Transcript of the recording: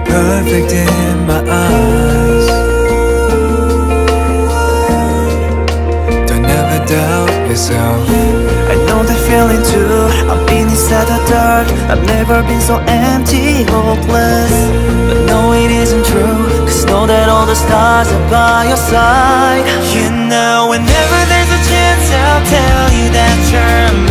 perfect in my eyes. Don't ever doubt yourself. I know that feeling too. I've been inside the dark. I've never been so empty, hopeless. But no, it isn't true, 'cause know that all the stars are by your side. You know, whenever there's a chance, I'll tell you that you're